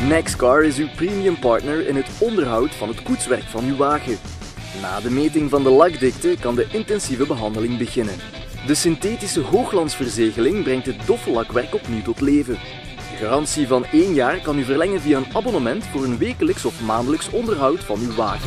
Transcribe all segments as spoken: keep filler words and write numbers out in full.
Nexcar is uw premium partner in het onderhoud van het koetswerk van uw wagen. Na de meting van de lakdikte kan de intensieve behandeling beginnen. De synthetische hoogglansverzegeling brengt het doffe lakwerk opnieuw tot leven. De garantie van één jaar kan u verlengen via een abonnement voor een wekelijks of maandelijks onderhoud van uw wagen.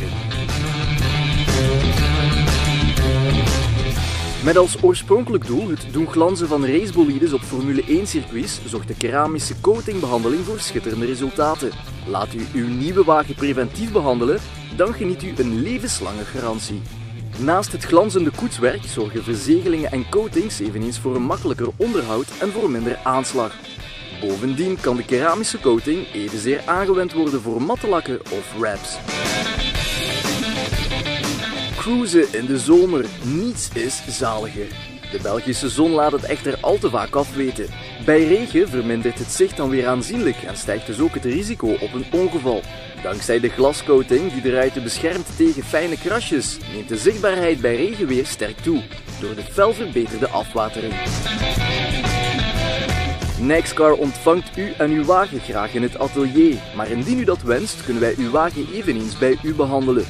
Met als oorspronkelijk doel het doen glanzen van racebolides op Formule één circuits zorgt de keramische coatingbehandeling voor schitterende resultaten. Laat u uw nieuwe wagen preventief behandelen, dan geniet u een levenslange garantie. Naast het glanzende koetswerk zorgen verzegelingen en coatings eveneens voor een makkelijker onderhoud en voor minder aanslag. Bovendien kan de keramische coating evenzeer aangewend worden voor matte lakken of wraps. Cruisen in de zomer, niets is zaliger. De Belgische zon laat het echter al te vaak afweten. Bij regen vermindert het zicht dan weer aanzienlijk en stijgt dus ook het risico op een ongeval. Dankzij de glascoating die de ruiten beschermt tegen fijne krasjes, neemt de zichtbaarheid bij regenweer sterk toe, door de fel verbeterde afwatering. Nexcar ontvangt u en uw wagen graag in het atelier, maar indien u dat wenst, kunnen wij uw wagen eveneens bij u behandelen.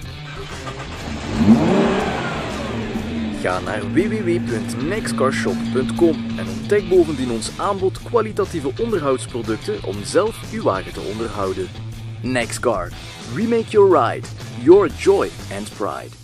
Ga naar w w w punt nexcarshop punt com en ontdek bovendien ons aanbod kwalitatieve onderhoudsproducten om zelf uw wagen te onderhouden. Nexcar. We make your ride, your joy and pride.